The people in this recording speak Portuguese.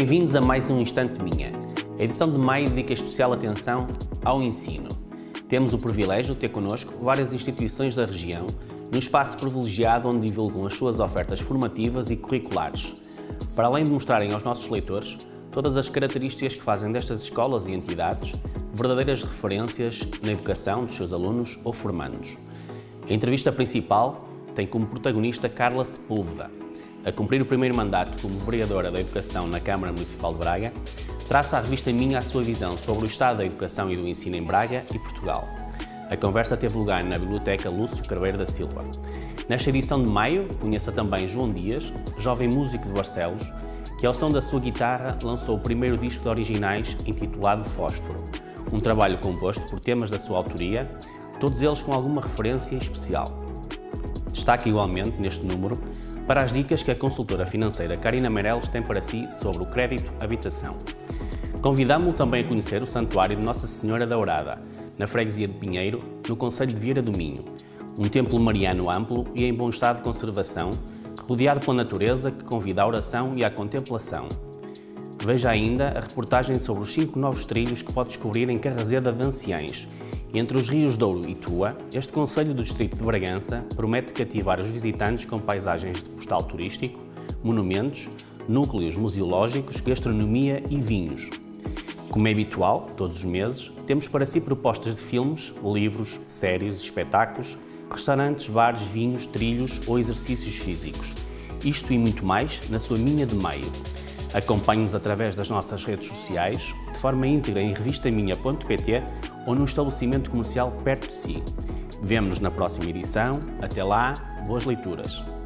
Bem-vindos a mais um Instante Minha. A edição de maio dedica especial atenção ao ensino. Temos o privilégio de ter connosco várias instituições da região, num espaço privilegiado onde divulgam as suas ofertas formativas e curriculares, para além de mostrarem aos nossos leitores todas as características que fazem destas escolas e entidades verdadeiras referências na educação dos seus alunos ou formandos. A entrevista principal tem como protagonista Carla Sepúlveda. A cumprir o primeiro mandato como vereadora da Educação na Câmara Municipal de Braga, traça a revista Minha a sua visão sobre o estado da educação e do ensino em Braga e Portugal. A conversa teve lugar na Biblioteca Lúcio Carveiro da Silva. Nesta edição de maio, conheça também João Dias, jovem músico de Barcelos, que ao som da sua guitarra lançou o primeiro disco de originais intitulado Fósforo, um trabalho composto por temas da sua autoria, todos eles com alguma referência especial. Destaque igualmente neste número para as dicas que a consultora financeira Karina Meireles tem para si sobre o crédito habitação. Convidamo-o também a conhecer o Santuário de Nossa Senhora da Ourada, na freguesia de Pinheiro, no concelho de Vieira do Minho, um templo mariano amplo e em bom estado de conservação, rodeado pela natureza que convida à oração e à contemplação. Veja ainda a reportagem sobre os 5 novos trilhos que pode descobrir em Carrazeda de Anciães. Entre os rios Douro e Tua, este concelho do distrito de Bragança promete cativar os visitantes com paisagens de postal turístico, monumentos, núcleos museológicos, gastronomia e vinhos. Como é habitual, todos os meses, temos para si propostas de filmes, livros, séries, espetáculos, restaurantes, bares, vinhos, trilhos ou exercícios físicos. Isto e muito mais na sua Minha de Maio. Acompanhe-nos através das nossas redes sociais, de forma íntegra em revistaminha.pt ou num estabelecimento comercial perto de si. Vemo-nos na próxima edição. Até lá, boas leituras!